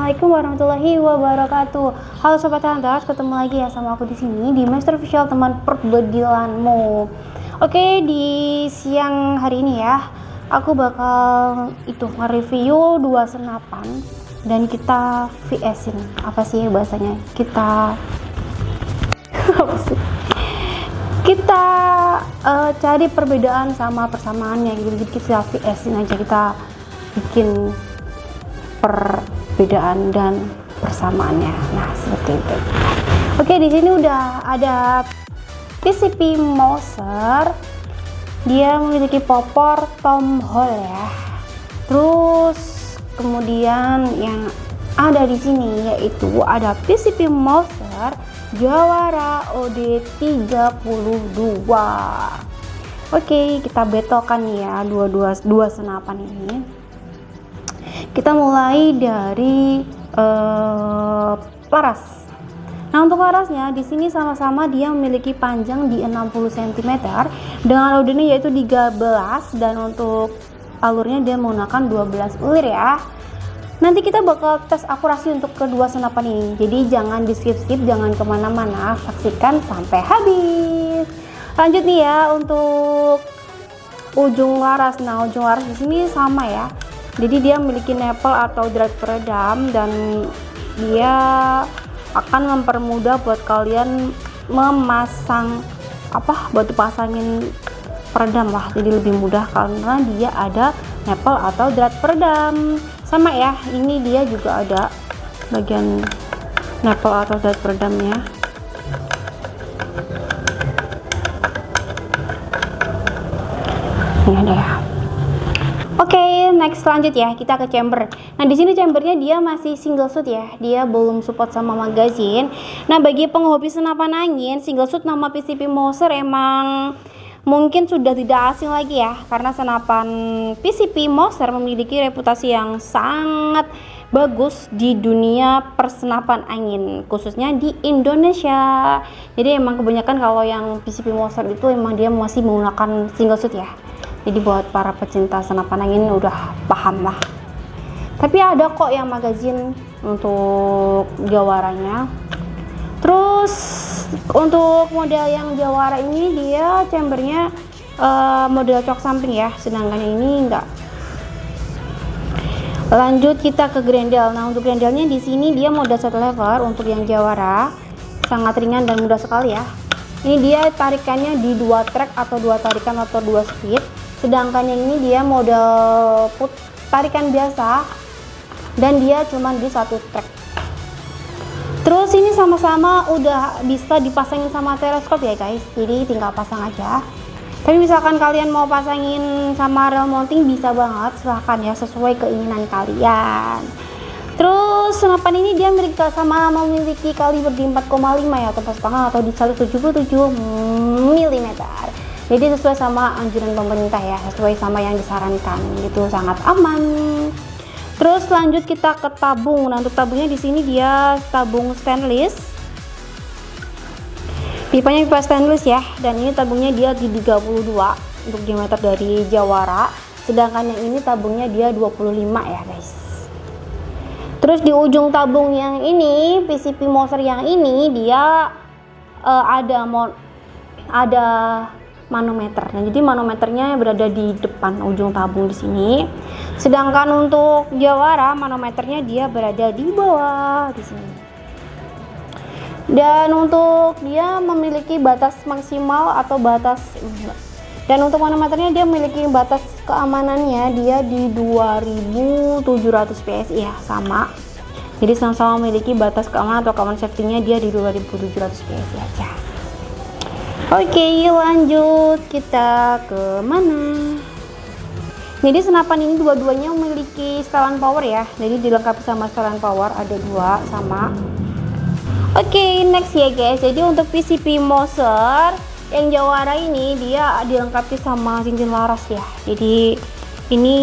Assalamualaikum warahmatullahi wabarakatuh. Halo sobat hunters, ketemu lagi ya sama aku di sini di Master Official, teman perbedilanmu. Oke, di siang hari ini ya, aku bakal nge-review 2 senapan dan kita VS-in. Apa sih bahasanya? Kita apa sih? Kita cari perbedaan sama persamaannya gitu. Jadi kita VS-in aja, kita bikin perbedaan dan persamaannya. Nah, seperti itu. Oke, di sini udah ada PCP Mauser. Dia memiliki popor Tomahawk ya. Terus kemudian yang ada di sini yaitu ada PCP Mauser Jawara OD32. Oke, kita betulkan ya dua senapan ini. Kita mulai dari laras. Nah, untuk larasnya di sini sama-sama dia memiliki panjang di 60 cm dengan loadnya yaitu 13, dan untuk alurnya dia menggunakan 12 ulir ya. Nanti kita bakal tes akurasi untuk kedua senapan ini. Jadi jangan di skip-skip, jangan kemana-mana, saksikan sampai habis. Lanjut nih ya untuk ujung laras. Nah, ujung laras di sini sama ya. Jadi dia memiliki nipple atau drive peredam, dan dia akan mempermudah buat kalian memasang batu pasangin peredam lah. Jadi lebih mudah karena dia ada nipple atau drive peredam. Sama ya, ini dia juga ada bagian nipple atau drive peredamnya. Ini ada ya. Oke, next lanjut ya, kita ke chamber. Nah, di sini chambernya dia masih single shoot ya, dia belum support sama magazine. Nah, bagi penghobi senapan angin, single shoot nama PCP Mauser emang mungkin sudah tidak asing lagi ya, karena senapan PCP Mauser memiliki reputasi yang sangat bagus di dunia persenapan angin, khususnya di Indonesia. Jadi emang kebanyakan kalau yang PCP Mauser itu emang dia masih menggunakan single shoot ya. Jadi buat para pecinta senapan angin udah paham lah. Tapi ada kok yang magazine untuk jawaranya. Terus untuk model yang jawara ini dia chambernya model cok samping ya, sedangkan ini enggak. Lanjut kita ke grendel. Nah, untuk grendelnya di sini dia model set lever untuk yang jawara, sangat ringan dan mudah sekali ya. Ini dia tarikannya di 2 track atau 2 tarikan atau 2 speed. Sedangkan yang ini dia model tarikan biasa dan dia cuma di 1 track. Terus ini sama-sama udah bisa dipasangin sama teleskop ya guys, jadi tinggal pasang aja. Tapi misalkan kalian mau pasangin sama rail mounting bisa banget, silahkan ya, sesuai keinginan kalian. Terus senapan ini dia memiliki kaliber di 4,5 ya, atau 4,5 atau di 177 mm. Jadi sesuai sama anjuran pemerintah ya, sesuai sama yang disarankan, gitu, sangat aman. Terus lanjut kita ke tabung. Nah, untuk tabungnya di sini dia tabung stainless. Pipanya pipa stainless ya, dan ini tabungnya dia di 32 untuk diameter dari jawara, sedangkan yang ini tabungnya dia 25 ya guys. Terus di ujung tabung yang ini, PCP Mauser yang ini dia ada manometer. Nah, jadi manometernya berada di depan ujung tabung di sini. Sedangkan untuk jawara manometernya dia berada di bawah di sini. Dan untuk dia memiliki batas maksimal atau batas, dan untuk manometernya dia memiliki batas keamanannya dia di 2700 PSI ya, sama. Jadi sama-sama memiliki batas keamanan atau keamanan safety-nya dia di 2700 PSI aja. Oke, lanjut kita ke mana? Jadi senapan ini dua-duanya memiliki setelan power ya. Jadi dilengkapi sama setelan power, ada 2 sama. Oke, next ya guys. Jadi untuk PCP Mauser yang jawara ini dia dilengkapi sama cincin laras ya. Jadi ini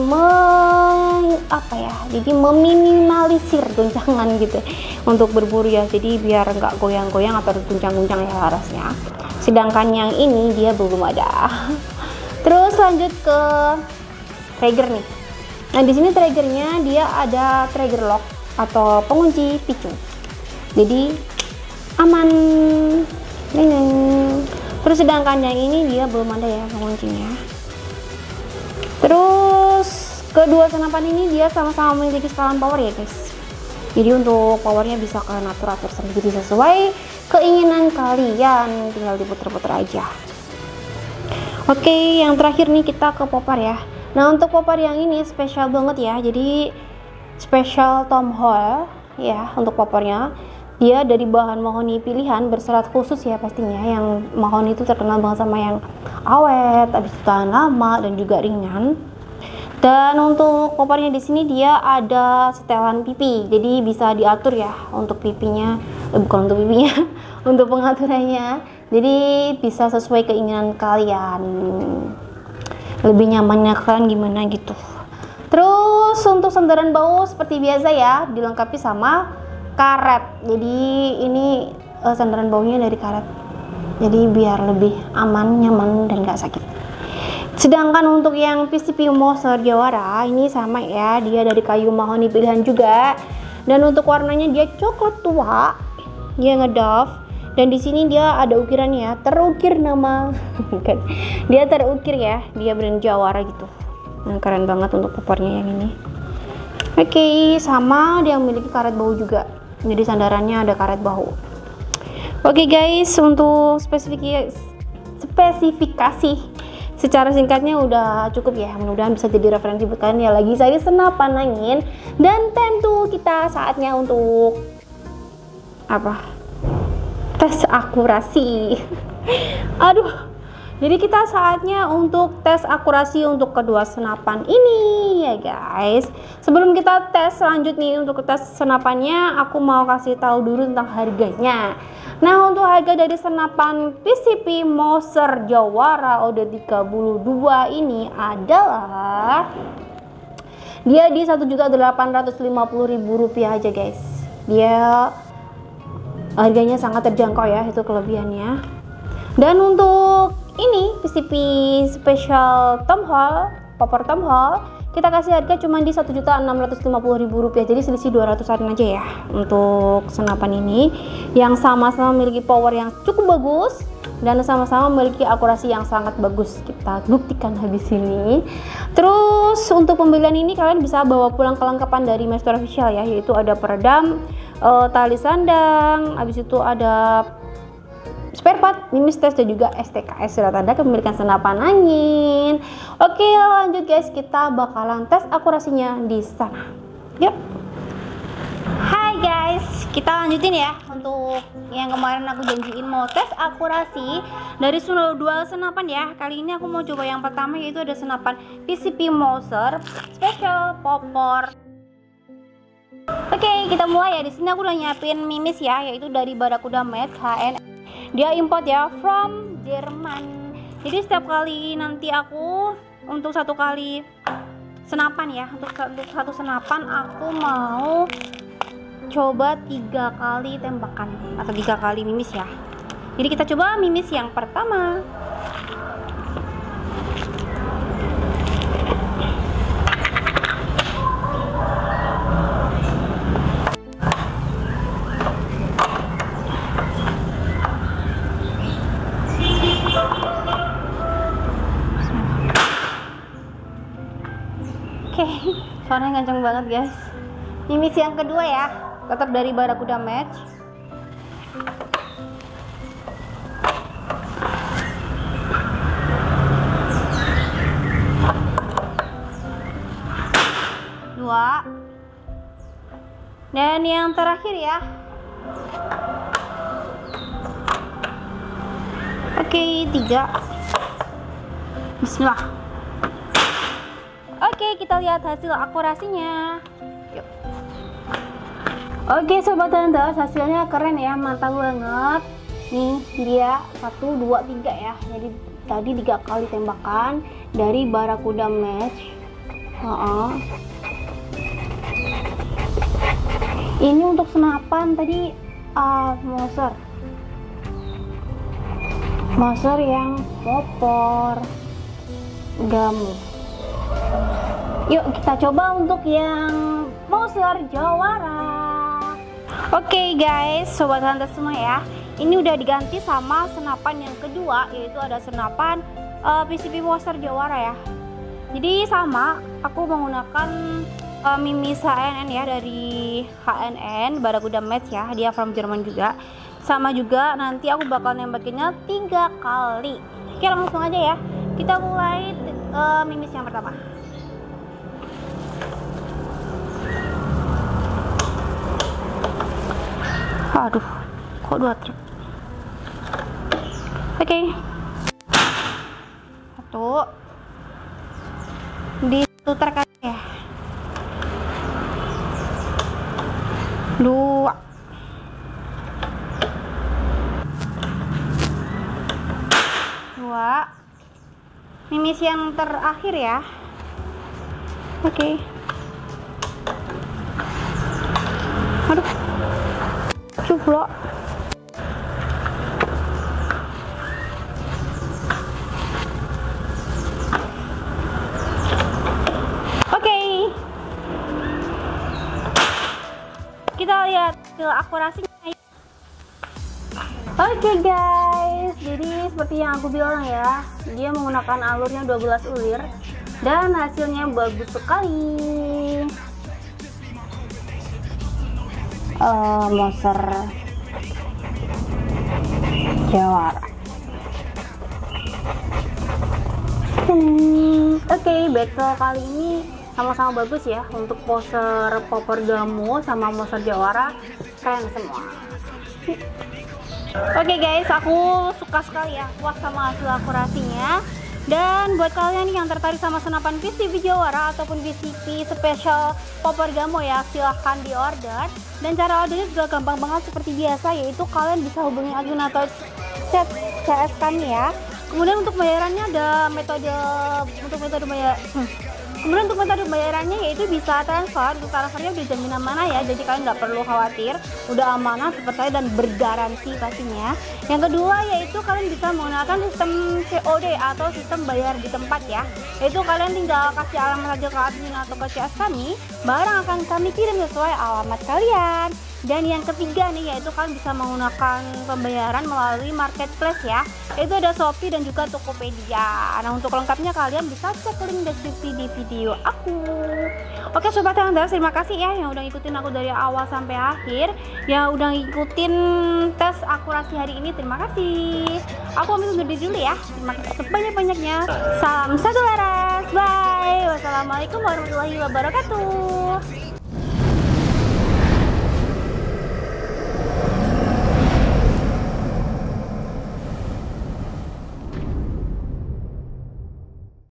jadi meminimalisir goncangan gitu untuk berburu ya. Jadi biar nggak goyang-goyang atau guncang-guncang ya larasnya. Sedangkan yang ini dia belum ada. Terus lanjut ke trigger nih. Nah, di sini triggernya dia ada trigger lock atau pengunci picu. Jadi aman. Terus sedangkan yang ini dia belum ada ya penguncinya. Terus kedua senapan ini dia sama-sama memiliki skala power ya guys. Jadi untuk powernya bisa kalian atur sendiri sesuai keinginan kalian, tinggal diputer-puter aja. Oke, yang terakhir nih kita ke popor ya. Nah untuk popor yang ini spesial banget ya, jadi special Tom Hall ya untuk popornya. Dia dari bahan mahoni pilihan berserat khusus ya pastinya, yang mahoni itu terkenal banget sama yang awet, habis itu tahan lama dan juga ringan. Dan untuk popornya di sini dia ada setelan pipi, jadi bisa diatur ya untuk pipinya, bukan untuk pipinya, untuk pengaturannya. Jadi bisa sesuai keinginan kalian, lebih nyamannya kalian gimana gitu. Terus untuk sandaran bau seperti biasa ya, dilengkapi sama karet. Jadi ini sandaran baunya dari karet, jadi biar lebih aman, nyaman dan gak sakit. Sedangkan untuk yang PCP Moser Jawara ini sama ya, dia dari kayu mahoni pilihan juga, dan untuk warnanya dia coklat tua, dia ngedove, dan di sini dia ada ukirannya, terukir nama dia terukir ya, dia brand Jawara gitu. Nah, keren banget untuk popornya yang ini. Oke, sama dia memiliki karet bahu juga, jadi sandarannya ada karet bahu. Oke guys, untuk spesifikasi secara singkatnya udah cukup ya, mudah-mudahan bisa jadi referensi buat kalian ya lagi cari senapan angin. Dan tentu kita saatnya untuk apa, tes akurasi. Aduh, jadi kita saatnya untuk tes akurasi untuk kedua senapan ini ya guys. Sebelum kita tes lanjut nih untuk tes senapannya, aku mau kasih tahu dulu tentang harganya. Nah untuk harga dari senapan PCP Moser Jawara OD32 ini adalah dia di Rp1.850.000 aja guys. Dia harganya sangat terjangkau ya, itu kelebihannya. Dan untuk ini PCP Special Tom Hall, popor Tom Hall, kita kasih harga cuma di Rp1.650.000, jadi selisih 200-an aja ya untuk senapan ini, yang sama-sama memiliki power yang cukup bagus dan sama-sama memiliki akurasi yang sangat bagus. Kita buktikan habis ini. Terus untuk pembelian ini kalian bisa bawa pulang kelengkapan dari Master Official ya, yaitu ada peredam, tali sandang, habis itu ada spare part, mimis tes, dan juga STKS surat tanda kepemilikan senapan angin. Oke, lanjut guys, kita bakalan tes akurasinya di sana. Yuk. Hai guys, kita lanjutin ya untuk yang kemarin aku janjiin mau tes akurasi dari dua senapan ya. Kali ini aku mau coba yang pertama, yaitu ada senapan PCP Moser Special Popor. Oke, kita mulai ya. Di sini aku udah nyiapin mimis ya, yaitu dari Barakuda Match HN. Dia import ya from Jerman. Jadi setiap kali nanti aku untuk satu kali senapan ya, untuk satu senapan aku mau coba 3 kali tembakan atau 3 kali mimis ya. Jadi kita coba mimis yang pertama. Suaranya kenceng banget guys. Mimis yang kedua ya, tetap dari Barakuda Match. Dua. Dan yang terakhir ya. Oke, 3. Bismillah. Oke, kita lihat hasil akurasinya. Yuk. Oke sobat Hunters, hasilnya keren ya, mantap banget. Nih dia 1, 2, 3 ya. Jadi tadi 3 kali tembakan dari Barakuda Match. Ini untuk senapan tadi Moser yang popor gamu. Yuk kita coba untuk yang Poser Jawara. Oke guys, sobat hunter semua ya, ini udah diganti sama senapan yang kedua, yaitu ada senapan PCP Poser Jawara ya. Jadi sama, aku menggunakan Mimis HNN ya, dari HNN Barakuda Match ya, dia from Jerman juga. Sama juga nanti aku bakal nembakinnya 3 kali. Oke, langsung aja ya, kita mulai Mimis yang pertama. Aduh, kok 2 truk. Oke. 1 di 1 truk aja ya. 2. Mimis yang terakhir ya. Oke. Aduh. Cuplok. Oke. Kita lihat akurasinya. Oke guys, jadi seperti yang aku bilang ya, dia menggunakan alurnya 12 ulir dan hasilnya bagus sekali. Poser Jawara. Oke, battle kali ini sama-sama bagus ya untuk poser Popor Gamo sama Poser Jawara, keren semua. Oke guys, aku suka sekali ya, puas sama hasil akurasinya. Dan buat kalian yang tertarik sama senapan PCP Jawara ataupun PCP Special Popor Gamo ya, silahkan di order. Dan cara ordernya juga gampang banget seperti biasa, yaitu kalian bisa hubungi admin atau chat CS kami ya. Kemudian untuk bayarannya ada metode bayarannya yaitu bisa transfer. Untuk transfernya udah jaminan mana ya, jadi kalian nggak perlu khawatir, udah amanah, terpercaya dan bergaransi pastinya. Yang kedua yaitu kalian bisa menggunakan sistem COD atau sistem bayar di tempat ya, yaitu kalian tinggal kasih alamat aja ke admin atau ke CS kami, barang akan kami kirim sesuai alamat kalian. Dan yang ketiga nih yaitu kalian bisa menggunakan pembayaran melalui marketplace ya, itu ada Shopee dan juga Tokopedia. Nah, untuk lengkapnya kalian bisa cek link deskripsi di video aku. Oke sobat hunter, terima kasih ya yang udah ngikutin aku dari awal sampai akhir, yang udah ngikutin tes akurasi hari ini. Terima kasih. Aku ambil undur diri dulu ya. Terima kasih sebanyak-banyaknya. Salam satu laras. Bye. Wassalamualaikum warahmatullahi wabarakatuh.